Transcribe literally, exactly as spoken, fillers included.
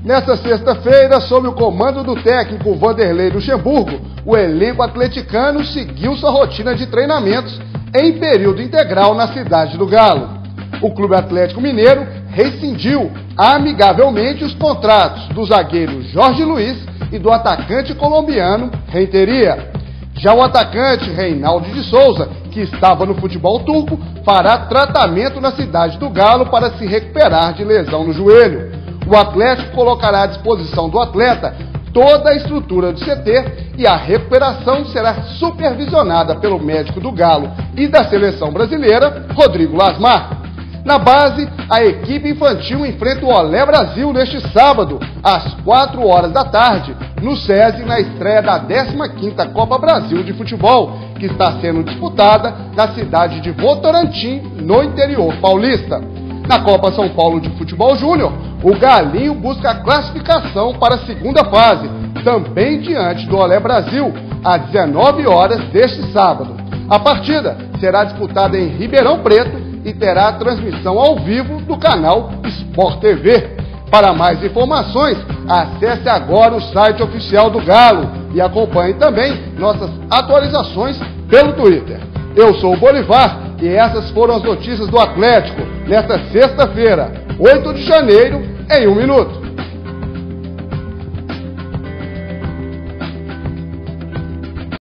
Nesta sexta-feira, sob o comando do técnico Vanderlei Luxemburgo, o elenco atleticano seguiu sua rotina de treinamentos em período integral na cidade do Galo. O Clube Atlético Mineiro rescindiu amigavelmente os contratos do zagueiro Jorge Luiz e do atacante colombiano Renteria. Já o atacante Reinaldo de Souza, que estava no futebol turco, fará tratamento na cidade do Galo para se recuperar de lesão no joelho. O Atlético colocará à disposição do atleta toda a estrutura do C T e a recuperação será supervisionada pelo médico do Galo e da seleção brasileira, Rodrigo Lasmar. Na base, a equipe infantil enfrenta o Olé Brasil neste sábado, às quatro horas da tarde, no SESI, na estreia da décima quinta Copa Brasil de Futebol, que está sendo disputada na cidade de Votorantim, no interior paulista. Na Copa São Paulo de Futebol Júnior, o Galinho busca a classificação para a segunda fase, também diante do Olé Brasil, às dezenove horas deste sábado. A partida será disputada em Ribeirão Preto e terá transmissão ao vivo do canal Sport T V. Para mais informações, acesse agora o site oficial do Galo e acompanhe também nossas atualizações pelo Twitter. Eu sou o Bolivar e essas foram as notícias do Atlético nesta sexta-feira, oito de janeiro, em um minuto.